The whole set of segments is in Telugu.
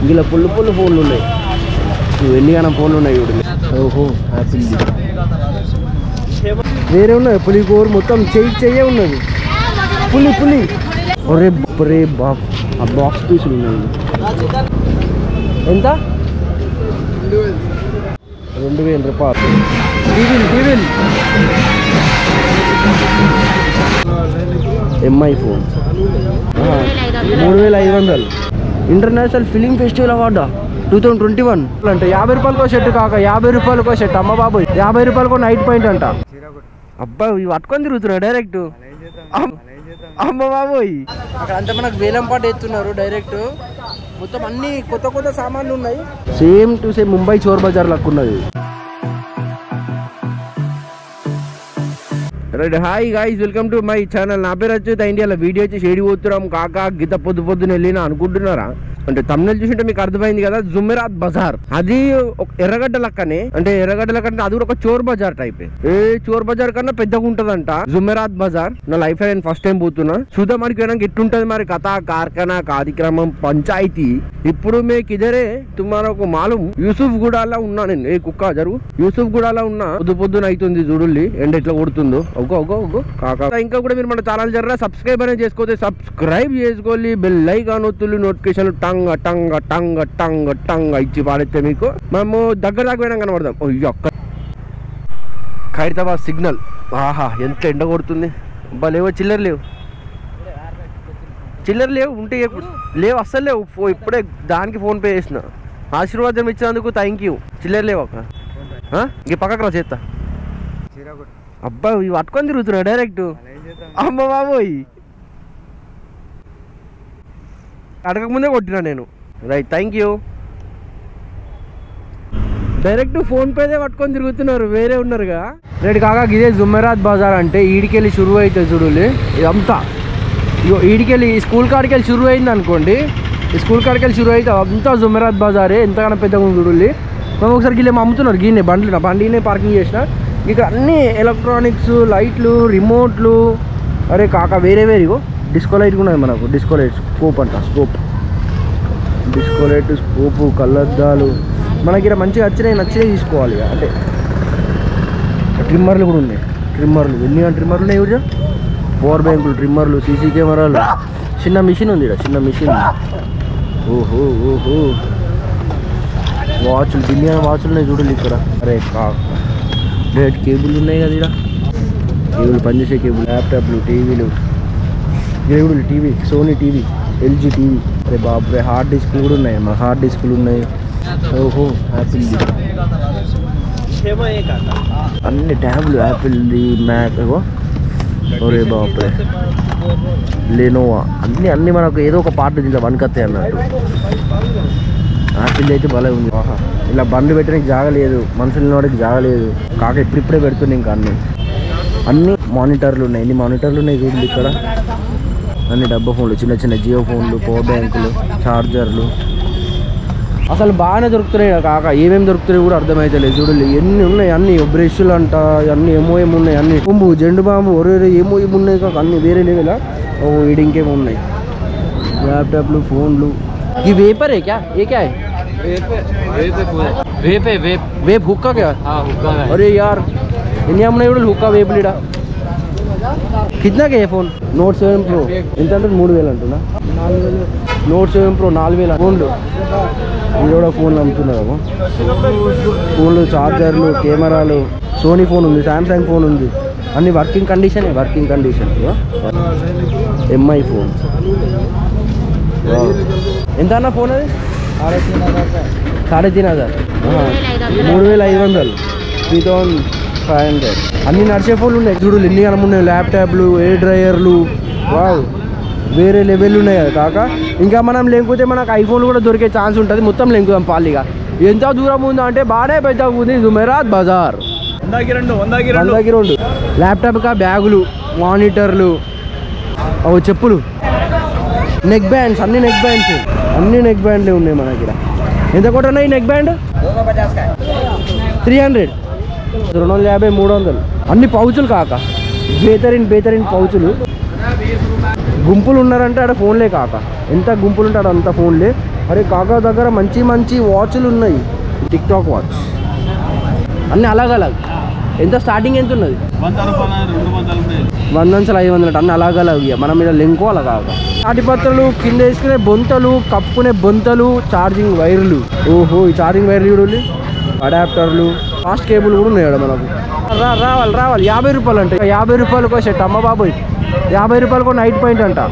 ఇలా పుల్లు పుల్లు ఫోన్లు ఉన్నాయి. ఎన్నిగానో ఫోన్లు ఉన్నాయి చూడు. ఓహో యాపిల్ వేరే ఉన్నాయి. పులిగోరు మొత్తం చెయ్యే ఉన్నది. పులి ఒరే ఒరే బాక్స్ ఆ బాక్స్ పీసులు ఉన్నాయి. ఎంత? 2000 రూపాయలు. టీవీలు MI phone 3500. International film festival అవార్డా 2021 అంటే 50 రూపాయలకో షర్ట్ కాక 50 రూపాయలకో షర్ట్. అమ్మ బాబోయ్ 50 రూపాయలకో నైట్ పాయింట్ అంట. అబ్బా ఇవి పట్టుకొని తిరుగుతున్నా డైరెక్ట్. అమ్మ బాబోయ్ అక్కడ అంతా మనకు వేలం పాట ఎత్తున్నారు డైరెక్ట్. మొత్తం అన్ని కొత్త సామాన్లు ఉన్నాయి. Same to same Mumbai Chor Bazaar లెక్క ఉన్నది. Right hi guys welcome to my channel. నా పేరు వచ్చి ఇండియాలో వీడియో వచ్చి షేడి పోతున్నాం కాకా గీత పొద్దున వెళ్ళినా అనుకుంటున్నారా అంటే తమిళ చూసింటే మీకు అర్థమైంది కదా. జుమెరాత్ బజార్ అది ఎర్రగడ్డ లక్కనే అంటే ఎర్రగడ్డ లక్కనే అది కూడా ఒక చోర్ బజార్ టైప్. చోర్ బజార్ కన్నా పెద్దగా ఉంటదంట జుమెరాత్ బజార్. నా లైఫ్ లో నేను ఫస్ట్ టైం పోతున్నా. చూద్దాం మనకి వెళ్ళడానికి ఎట్టుంటది మరి కథ కార్ఖానా కార్యక్రమం పంచాయతీ. ఇప్పుడు మీకు ఇదరే తుమ్మారకు మాలూమ్ యూసుఫ్ గూడాలో ఉన్నా నేను. ఏ కుక్క జరుగు యూసుఫ్ గూడాలో ఉన్నా. పొద్దున అవుతుంది చూడుల్లి ఎండ ఎట్లా కొడుతుందో. ఒగ్గో కాకా. ఇంకా కూడా మీరు మన ఛానల్ జర సబ్స్క్రైబ్ అనేది చేసుకోతే సబ్స్క్రైబ్ చేసుకోవాలి. బెల్ ఐకాన్ ఒత్తులు నోటిఫికేషన్ టంగ టంగ టంగ టంగ టంగ ఇచ్చి పాడితే మీకు మేము దగ్గర దాకా పోయినా కనబడదాం. అక్క ఖైరతాబాద్ సిగ్నల్. ఆహా ఎంత ఎండ కొడుతుంది. అబ్బా లేవో చిల్లర లేవు ఉంటే లేవు అస్సలు లేవు. ఇప్పుడే దానికి ఫోన్ పే చేసిన. ఆశీర్వాదం ఇచ్చినందుకు థ్యాంక్ యూ. చిల్లర లేవు అక్క. ఇంక పక్కకు రా చేస్తా. అబ్బా ఇవి పట్టుకొని తిరుగుతున్నా డైరెక్ట్. అమ్మ బాబోయ్ అడగకముందే కొట్టినా నేను. Right thank you. Direct phone పేదే పట్టుకొని తిరుగుతున్నారు వేరే ఉన్నారుగా. రైట్ కాకా ఇదే జుమెరాత్ బజార్ అంటే ఈడికెళ్ళి షురువు అవుతుంది చూడులే. ఇదంతా ఈడికెళ్ళి స్కూల్ కాడికెళ్ళి షురువు అయింది అనుకోండి. ఈ స్కూల్ కాడికెళ్ళి షురువు అయితే అంతా జుమెరాత్ బజారే. ఎంతగానో పెద్దగా చూడుల్లి. మేము ఒకసారి గిల్లే అమ్ముతున్నారు. గిన్నే బండినే పార్కింగ్ చేసిన. ఇక్కడ అన్ని ఎలక్ట్రానిక్స్ లైట్లు రిమోట్లు. అరే కాకా వేరే ఇగో డిస్కో లైట్ కూడా ఉన్నది మనకు. డిస్కో లైట్ స్కోప్ అంట. డిస్కో లైట్ స్కోపు కళ్ళద్దాలు మనకి ఇక్కడ మంచిగా నచ్చినవి తీసుకోవాలి. అంటే ట్రిమ్మర్లు కూడా ఉన్నాయి. ఎన్ని ట్రిమ్మర్లు ఉన్నాయి ఇవి. పవర్ బ్యాంకులు ట్రిమ్మర్లు సీసీ కెమెరాలు. చిన్న మిషన్ ఉంది ఇక్కడ. చిన్న మిషన్. ఓహో వాచ్లు బిలియన్ వాచ్లు ఉన్నాయి చూడండి ఇక్కడ. అరే డైరెక్ట్ కేబుల్ ఉన్నాయి కదా ఇక్కడ. కేబుల్ పనిచేసే కేబుల్. ల్యాప్టాప్లు టీవీలు దేవుడు TV Sony TV LG TV. అరే బాబు హార్డ్ డిస్క్లు కూడా ఉన్నాయి. మా హార్డ్ డిస్క్లు ఉన్నాయి. ఓహో యాపిల్ అన్ని ట్యాబ్లు యాపిల్ది మ్యాక్. ఒరే బాబు లెనోవా అన్ని మనకు ఏదో ఒక పార్ట్ దీంట్లో వన్కత్తాయి అన్నట్టు. యాపిల్ అయితే భలే ఉంది. ఆహా ఇలా బండ్లు పెట్టడానికి జాగలేదు. మనుషులు వాడికి జాగలేదు కాక ఇప్పుడిప్పుడే పెడుతున్నాయి. ఇంకా అన్ని మానిటర్లు ఉన్నాయి. ఎన్ని మానిటర్లు ఉన్నాయి చూడండి ఇక్కడ. అన్ని డబ్బా ఫోన్లు చిన్న జియో ఫోన్లు పవర్ బ్యాంకులు చార్జర్లు అసలు బాగానే దొరుకుతున్నాయి కాక. ఏమేమి దొరుకుతున్నాయి కూడా అర్థమైతలేదు చూడండి. ఎన్ని ఉన్నాయి. అన్ని బ్రష్లు అంట. అన్ని ఏమో ఉన్నాయి. అన్ని కొంబు జెండు బాంబు ఒరే ఏమో ఉన్నాయి కాక. అన్ని వేరే లేవేలా. ఓ వీడి ఇంకేమో ఉన్నాయి. ల్యాప్టాప్లు ఫోన్లు. ఈ వేపర్ క్యా वेप हुक्का क्या? हाँ हुक्का है। अरे यार इन्हें हमने हुक्का वेप लीडा. कितना के फोन? Note 7 Pro ఎంత అంటే 3000 అంటున్నా. Note 7 Pro 4000 ఫోన్లు. ఈరోడ ఫోన్లు అమ్ముతున్నారు. ఫోన్లు చార్జర్లు కెమెరాలు. సోనీ ఫోన్ ఉంది. సామ్సంగ్ ఫోన్ ఉంది. అన్ని వర్కింగ్ కండిషన్. MI phone. ఎంత అన్న ఫోన్ అది? 3500. 3500 3500. అన్ని నడిచే ఫోన్లు ఉన్నాయి చూడు. ఎన్ని కనం ఉన్నాయి. ల్యాప్టాప్లు ఎయిర్ డ్రైయర్లు వావ్ వేరే లెవెల్ ఉన్నాయి కదా కాక. ఇంకా మనం లేకపోతే మనకు ఐఫోన్లు కూడా దొరికే ఛాన్స్ ఉంటుంది. మొత్తం లేకుదాం పాలిగా. ఎంత దూరం ఉందో అంటే బాగానే పెద్దగా ఉంది జుమెరాత్ బజార్. 100 ల్యాప్టాప్ కా బ్యాగులు మానిటర్లు చెప్పులు నెక్ బ్యాండ్స్. అన్ని నెక్ బ్యాండ్లే ఉన్నాయి మన దగ్గర. ఎంత కొట్టున్నాయి నెక్ బ్యాండ్? 300 250 300. అన్ని పౌచులు కాక. బేతరిన్ పౌచులు. గుంపులు ఉన్నారంటే ఆడ ఫోన్లే కాక. ఎంత గుంపులు ఉంటాడు అంత ఫోన్లే. అరే కాకా దగ్గర మంచి మంచి వాచ్లు ఉన్నాయి. టిక్ టాక్ వాచ్ అన్నీ అలాగలాగ. ఎంత స్టార్టింగ్ ఎంత ఉన్నది? 100 నుంచి 500 అన్నీ అలాగలాగ. మనం మీద లెంకోవాలి కాక. తాటిపత్రలు, కింద వేసుకునే బొంతలు, కప్పుకునే బొంతలు, ఛార్జింగ్ వైర్లు. ఓహో ఈ ఛార్జింగ్ వైర్లు చూడాలి. అడాప్టర్లు, ఫాస్ట్ కేబుల్ కూడా ఉన్నాయి మనకు. రావాలి 50 రూపాయలు అంటే 50 రూపాయలకు సెట్. అమ్మ బాబోయ్ 50 రూపాయలకు నైట్ పాయింట్ అంట.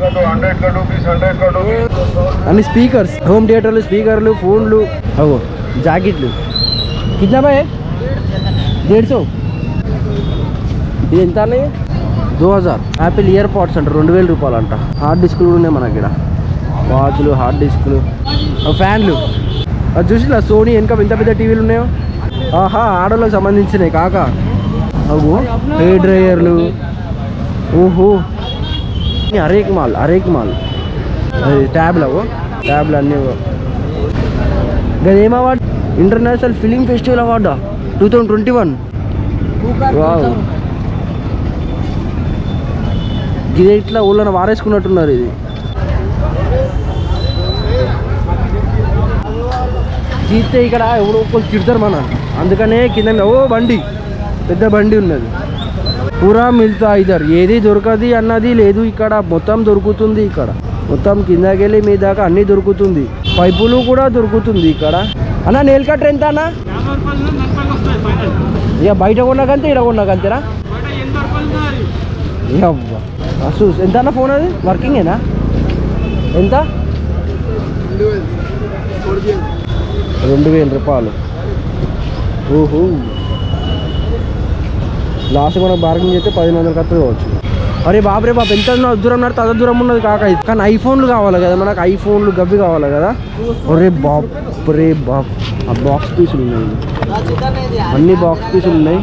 అన్ని స్పీకర్స్, హోమ్ థియేటర్లు, స్పీకర్లు, ఫోన్లు, అవో జాకెట్లు. కిतना भाई? 150. ఇది ఎంత అన్నది? 2000. యాపిల్ ఇయర్ పాడ్స్ అంట 2000 రూపాయలు అంట. హార్డ్ డిస్క్లు కూడా ఉన్నాయి మనకి ఇక్కడ. వాచ్లు, హార్డ్ డిస్క్లు, ఫ్యాన్లు. అది చూసినా సోనీ వెనక ఎంత పెద్ద టీవీలు ఉన్నాయో. ఆహా ఆడోళ్ళకి సంబంధించినవి కాక. అవు హెయిర్ డ్రైయర్లు. ఓహో అరేక్ మాల్ అది ట్యాబ్లు. అవు ట్యాబ్లు అన్నీ. గదేం అవార్డు? ఇంటర్నేషనల్ ఫిలిం ఫెస్టివల్ అవార్డా 2021. వావ్ ఇది ఇట్లా ఊళ్ళో వారేసుకున్నట్టున్నారు. ఇది తీస్తే ఇక్కడ ఎవరో ఒకరు తిడతారు మన. అందుకనే కింద ఓ బండి, పెద్ద బండి ఉన్నది. పూరా మిల్తా ఇద్దరు ఏది దొరకది అన్నది లేదు ఇక్కడ. మొత్తం దొరుకుతుంది ఇక్కడ. మొత్తం కిందకి వెళ్ళి మీ దాకా అన్నీ దొరుకుతుంది. పైపులు కూడా దొరుకుతుంది ఇక్కడ. అన్న నెయిల్ కట్టర్ ఎంత అన్న? ఇక బయట కొన్నాకంతే ఇక్కడ కొన్నాకంతేనా? అసలు ఎంత అన్న ఫోన్? అది వర్కింగేనా? ఎంత? 2000 రూపాయలు. ఓహో లాస్ట్ మనకు బార్గెనింగ్ చేస్తే 1500 కత్తది కావచ్చు. అరే బాబరే బాబు ఎంత దూరం నడితే అంత దూరం ఉన్నది కాక. కానీ ఐఫోన్లు కావాలి కదా మనకు. ఐఫోన్లు గవ్వి కావాలి కదా. ఒరే బాబ్ ఆ బాక్స్ పీసులు ఉన్నాయి. అన్ని బాక్స్ పీసులు ఉన్నాయి.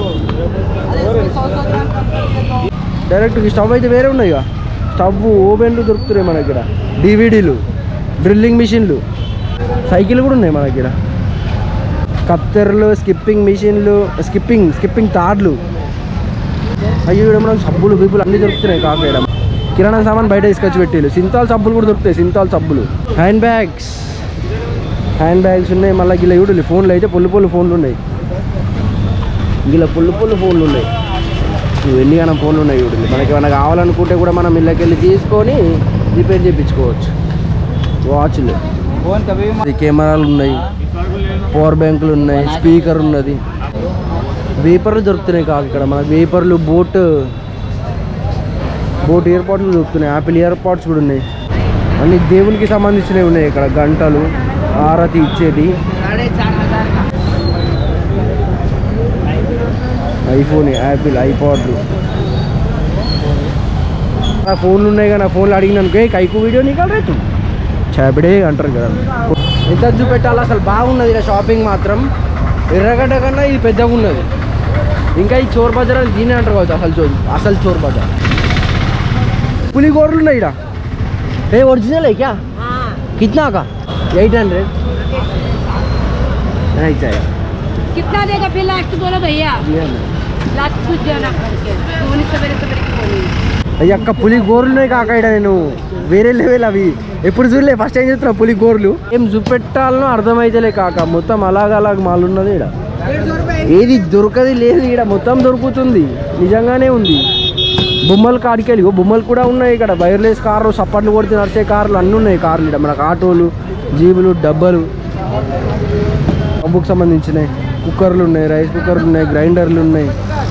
డైరెక్ట్ స్టవ్ అయితే వేరే ఉన్నాయి. స్టవ్, ఓవెన్లు దొరుకుతున్నాయి మన దగ్గర. డివిడీలు, డ్రిల్లింగ్ మిషన్లు, సైకిల్ కూడా ఉన్నాయి మన దగ్గర. కత్తెరలు, స్కిప్పింగ్ మిషన్లు, స్కిప్పింగ్ తాడ్లు. అయ్యో మనం సబ్బులు బీపులు అన్నీ దొరుకుతున్నాయి కాక. కిరాణా సామాన్ బయట తీసుకొచ్చి పెట్టేలు. సింతాల్ సబ్బులు కూడా దొరుకుతాయి. సింతాల్ సబ్బులు. హ్యాండ్ బ్యాగ్స్ ఉన్నాయి. మళ్ళీ గిల్ల చూడాలి. ఫోన్లు అయితే పొల్లు ఫోన్లు ఉన్నాయి. గిల్ల పొల్లు ఫోన్లు ఉన్నాయి. నువ్వు ఎన్నిగానం ఫోన్లు ఉన్నాయి చూడాలి. మనకి ఏమైనా కావాలనుకుంటే కూడా మనం ఇళ్ళకెళ్ళి తీసుకొని రిపేర్ చేయించుకోవచ్చు. వాచ్లు, కెమెరాలు ఉన్నాయి, పవర్ బ్యాంకులు ఉన్నాయి, స్పీకర్ ఉన్నది. వేపర్లు దొరుకుతున్నాయి కాదు ఇక్కడ మనకు. వేపర్లు, బోట్ ఇయర్ పాడ్స్ దొరుకుతున్నాయి. యాపిల్ ఇయర్ పాడ్స్ కూడా ఉన్నాయి. అన్ని దేవునికి సంబంధించినవి ఉన్నాయి ఇక్కడ. గంటలు, ఆరతి ఇచ్చేది, ఐఫోన్, యాపిల్, ఐపాడ్లు. నా ఫోన్లు ఉన్నాయి కదా. నా ఫోన్లు అడిగినానుకో కైకు వీడియో నీకు రేటు చేపడే అంటారు కదా. ఎంత చూపెట్టాలి అసలు. బాగున్నది ఇలా షాపింగ్ మాత్రం. ఎర్రగడ్డ కన్నా ఇది పెద్దగా ఉన్నది. ఇంకా ఈ చోర్ బజార్ అని దీనే అంటారు కావచ్చు. అసలు చోర్ బజార్. పులిగోరలు ఉన్నాయి ఇక్కడ. ఏ ఒరిజినల్ है क्या? कितना का? 800. नहीं चाहिए. कितना देगा फिर लास्ट बोलो भैया. लास्ट कुछ जाना करके सोनी सवेरे అక్క పులిగోరలు ఉన్నాయి కాక ఇక్కడ. నేను వేరే లెవెల్ అవి ఎప్పుడు చూడలే. ఫస్ట్ టైం చూస్తున్నా పులిగోరలు. ఏం చూపెట్టాలనో అర్థమైతేలే కాక. మొత్తం అలాగ మాల్ ఉన్నది ఇక్కడ. ఏది దొరకది లేదు ఇక్కడ. మొత్తం దొరుకుతుంది. నిజంగానే ఉంది. బొమ్మలు కాడికెళ్ళి బొమ్మలు కూడా ఉన్నాయి ఇక్కడ. వైర్లెస్ కార్లు, సప్పట్లు కొడితే నడిచే కార్లు అన్నీ ఉన్నాయి. కార్లు ఇక్కడ మనకు. ఆటోలు, జీబులు, డబ్బాలు, పబ్బుకు సంబంధించినవి. కుక్కర్లు ఉన్నాయి, రైస్ కుక్కర్లు ఉన్నాయి, గ్రైండర్లు ఉన్నాయి.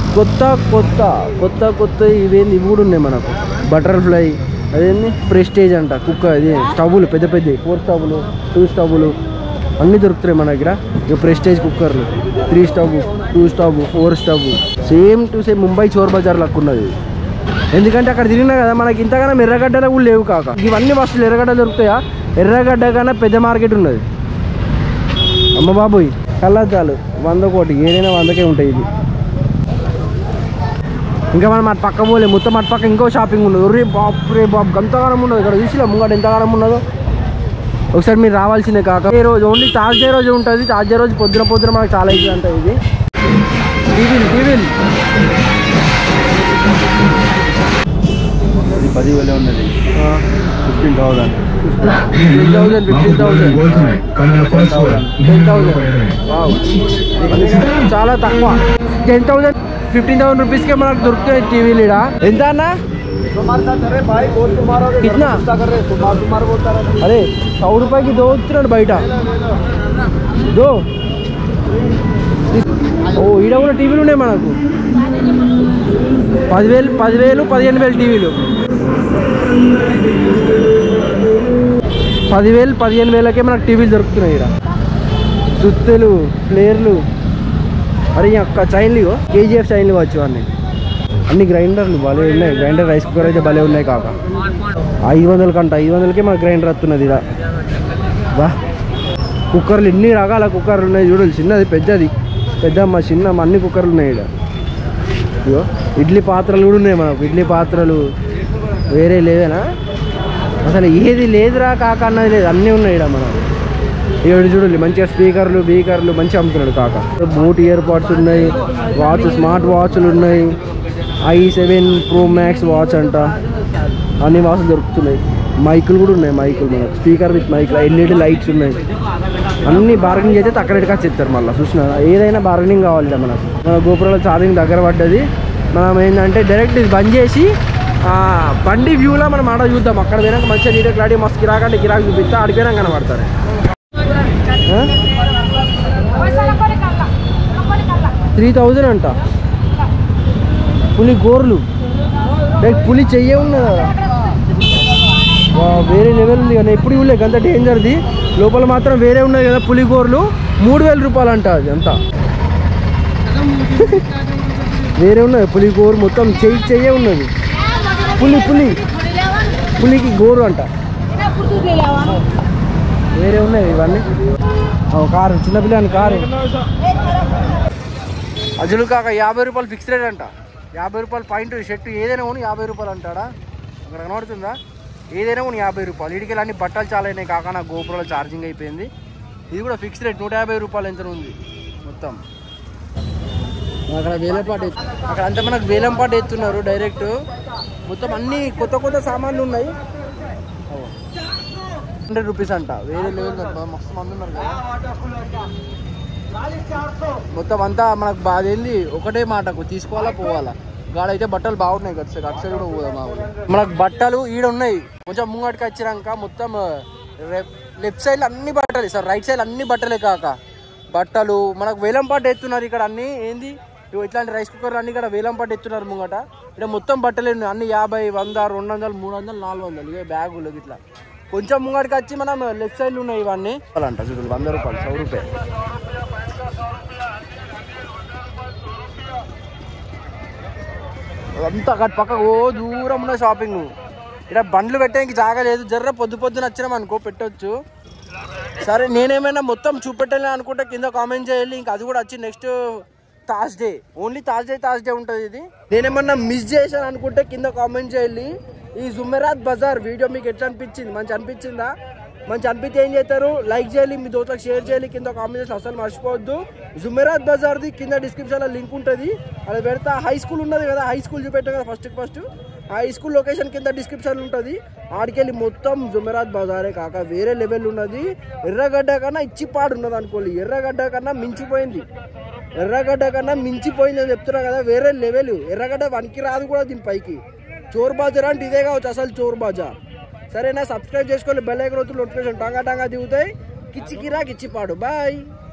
కొత్త ఇవి కూడా ఉన్నాయి మనకు. బటర్ఫ్లై, అదేంది ప్రెస్టేజ్ అంట. ఇది స్టవ్లు పెద్ద 4 స్టవ్లు, 2 స్టవ్లు అన్నీ దొరుకుతున్నాయి మన దగ్గర. ఇక ప్రెస్టేజ్ కుక్కర్లు 3 stove, 2 stove, 4 stove. Same to same Mumbai Chor Bazaar లెక్క ఉన్నది. ఎందుకంటే అక్కడ తిరిగినా కదా మనకి. ఇంతగానో ఎర్రగడ్డలు కూడా లేవు కాక. ఇవన్నీ వస్తువులు ఎర్రగడ్డ దొరుకుతాయా? ఎర్రగడ్డ కన్నా పెద్ద మార్కెట్ ఉన్నది. అమ్మ బాబోయ్ కళ్ళద్దాలు 100 కోటి. ఏదైనా 100కే ఉంటాయి. ఇది ఇంకా మనం అటు పక్క పోలే. మొత్తం అటు పక్క ఇంకో షాపింగ్ ఉన్నది. ఒరే బాబు ఎంతగానం ఉన్నది ఇక్కడ. చూసినా ముంగట ఎంతగానం ఉన్నదో. ఒకసారి మీరు రావాల్సిందే కాక. ఏ రోజు ఓన్లీ థర్స్డే రోజు ఉంటుంది. థర్స్డే రోజు పొద్దున మనకు చాలా ఇది అంట. ఇది టీవీలు 10,000 ఉన్నది. 15,000. 10,000, 15,000. 10,000. వావ్, చాలా తక్కువ. 10,000, 15,000 రూపీస్కే మనకు దొరుకుతాయి టీవీలు ఇక్కడ. ఎంత అన్న? కిतना? అరే 100 రూపాయకి దోస్తున్నాడు బయట. దో ఓ ఈడ కూడా టీవీలు ఉన్నాయి మనకు. 10,000, 15,000 టీవీలు. 10,000, 15,000కే మనకు టీవీలు దొరుకుతున్నాయి ఇక్కడ. సుత్తెలు, ప్లేయర్లు, అరే అక్క చైన్లు, KGF చైన్లు వచ్చు అన్నీ. అన్ని గ్రైండర్లు భలే ఉన్నాయి. గ్రైండర్, రైస్ కుక్కర్ అయితే భలే ఉన్నాయి కాక. 500 కంట, 500కే మనకు గ్రైండర్ వస్తున్నది ఇక్కడ. బా, కుక్కర్లు ఎన్ని రకాల కుక్కర్లు ఉన్నాయి చూడాలి. చిన్నది, పెద్దది, పెద్దమ్మ, చిన్నమ్మ, అన్ని కుక్కర్లు ఉన్నాయి ఇక్కడ. ఇగో ఇడ్లీ పాత్రలు కూడా ఉన్నాయి మనకు. ఇడ్లీ పాత్రలు వేరే లేవేనా? అసలు ఏది లేదురా కాక అన్నది లేదు, అన్నీ ఉన్నాయి ఇక్కడ మనకు. ఏడు చూడాలి మంచిగా స్పీకర్లు, బీకర్లు మంచిగా అమ్ముతున్నాడు కాక. బూట్ ఇయర్ పాడ్స్ ఉన్నాయి, వాచ్, స్మార్ట్ వాచ్లు ఉన్నాయి. i7 Pro Max వాచ్ అంట, అన్ని వాచ్లు దొరుకుతున్నాయి. మైకులు కూడా ఉన్నాయి, మైకులు మనకు speaker with mic, LED lights ఉన్నాయి. అన్ని బార్గెనింగ్ అయితే తక్కువ రేటుగా చెప్తారు. మళ్ళీ చూసినా ఏదైనా బార్గెనింగ్ కావాలి మనకు. మన గోపురంలో ఛార్జింగ్ దగ్గర పడ్డది. మనం ఏంటంటే డైరెక్ట్ ఇది బంద్ చేసి బండి వ్యూలో మనం ఆడ చూద్దాం. అక్కడ పోయినాక మంచిగా నీట్గా క్లారిటీ మస్తు కిరాక్ అంటే కిరాక్ చూపిస్తా. అడిపోయినా కనబడతారు. 3,000 అంట. పులి గోర్లు, డైరెక్ట్ పులి చెయ్యే ఉన్నది కదా. వేరే లెవెల్ ఉంది కదా, ఎప్పుడు ఇవ్వలేదు అంత డేంజర్ది. లోపల మాత్రం వేరే ఉన్నది కదా పులి గోర్లు. 3,000 రూపాయలు అంట అది అంతా. వేరే ఉన్నది పులి గోరు, మొత్తం చెయ్యే ఉన్నది. పులికి గోరు అంట. వేరే ఉన్నాయి ఇవన్నీ. కారు, చిన్నపిల్లని కారు. అజులు కాక 50 రూపాయలు ఫిక్స్ రేట్ అంట. 50 రూపాయలు పాయింట్ షర్ట్ ఏదైనా కొని 50 రూపాయలు అంటాడా? అక్కడ కనబడుతుందా? ఏదైనా కొని 50 రూపాయలు. ఇడికి అన్ని బట్టలు చాలా అయినాయి కాక. నా గోపురంలో ఛార్జింగ్ అయిపోయింది. ఇది కూడా ఫిక్స్ రేట్ 150 రూపాయలు ఎంత ఉంది మొత్తం. అక్కడ వేలంపాట, అక్కడ అంతా మనకు వేలంపాట ఎత్తున్నారు డైరెక్ట్. మొత్తం అన్ని కొత్త సామాన్లు ఉన్నాయి. 100 రూపీస్ అంట. వేరే లెవెల్ మస్తు మంది ఉన్నారు కదా. మొత్తం అంతా మనకు బాధేంది ఒకటే మాటకు తీసుకోవాలా పోవాలా. గాడైతే బట్టలు బాగున్నాయి కదా సార్. అటు సైడ్ కూడా పోదాం. మనకు బట్టలు ఈడ ఉన్నాయి. కొంచెం ముంగటికి వచ్చినాక మొత్తం లెఫ్ట్ సైడ్ అన్ని బట్టలే సార్, రైట్ సైడ్ అన్ని బట్టలే కాక. బట్టలు మనకు వేలంపాట ఎత్తున్నారు ఇక్కడ. అన్ని ఏంది ఇట్లాంటి రైస్ కుక్కర్లు అన్ని ఇక్కడ వేలంపాట ఎత్తున్నారు ముంగట. ఇక్కడ మొత్తం బట్టలే ఉన్నాయి అన్ని. 50, 100, 200, 300, 400 ఇవే బ్యాగులు ఇట్లా. కొంచెం ముంగడికి వచ్చి మనం లెఫ్ట్ సైడ్ ఉన్నాయి ఇవన్నీ అంట చూడు. 100 రూపాయలు, 100 రూపాయలు అంతా. అక్కడ పక్కకు ఓ దూరం ఉన్న షాపింగ్. ఇక్కడ బండ్లు పెట్టడానికి జాగా లేదు. జర్ర పొద్దున వచ్చినాం అనుకో పెట్టవచ్చు. సరే నేనేమైనా మొత్తం చూపెట్టాలి అనుకుంటే కింద కామెంట్ చేయాలి. ఇంకా అది కూడా వచ్చి నెక్స్ట్ థర్స్డే, ఓన్లీ థర్స్డే ఉంటుంది ఇది. నేనేమన్నా మిస్ చేశాను అనుకుంటే కింద కామెంట్ చేయాలి. ఈ జుమెరాత్ బజార్ వీడియో మీకు ఎట్లా అనిపించింది? మంచి అనిపించిందా? మంచి అనిపిస్తే ఏం చేస్తారు? లైక్ చేయాలి, మీ దోస్తులకు షేర్ చేయాలి. కింద కామెంట్స్ అసలు మర్చిపోవద్దు. జుమెరాత్ బజార్ది కింద డిస్క్రిప్షన్లో లింక్ ఉంటుంది, అది పెడతా. హై స్కూల్ ఉన్నది కదా, హై స్కూల్ చూపెట్టాం కదా ఫస్ట్ హై స్కూల్ లొకేషన్ కింద డిస్క్రిప్షన్ ఉంటుంది. ఆడికెళ్ళి మొత్తం జుమెరాత్ బజారే కాక వేరే లెవెల్ ఉన్నది. ఎర్రగడ్డ కన్నా ఇచ్చిపాడు ఉన్నది అనుకోండి. ఎర్రగడ్డ కన్నా మించిపోయింది అని చెప్తున్నా కదా. వేరే లెవెల్. ఎర్రగడ్డ వనికి రాదు కూడా దీని పైకి. చోర్ బాజార్ అంటే ఇదే కావచ్చు అసలు చోర్ బాజార్. సరేనా? సబ్స్క్రైబ్ చేసుకోవాలి. బెల్ ఐకాన్ నొక్కి నోటిఫికేషన్ టాంగా దిగుతాయి. కిచ్చికిరా కిచ్చిపాడు. బాయ్.